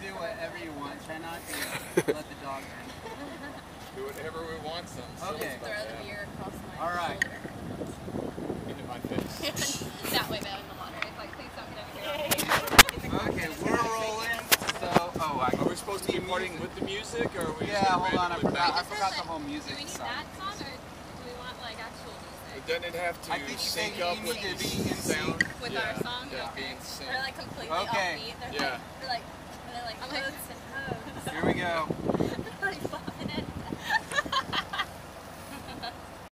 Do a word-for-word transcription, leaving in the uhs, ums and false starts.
do whatever you want. Try not to let the dog in. Do whatever we want. Some okay. Throw the beer across my All right. shoulder. Into my face. That way, though, in the water. It's like, please don't get over here. Okay, we're rolling. So, oh, I are we supposed to be partying with the music, or are we? Yeah, hold on. I forgot. I forgot the whole music. Do we need song. that song, or do we want like actual music? Doesn't it have to I think sync you up need with to the be in sound? sync with yeah. our song? Yeah, be in sync. They're like completely okay. offbeat. They're yeah. like, they're like, they're like, I'm like, Here we go.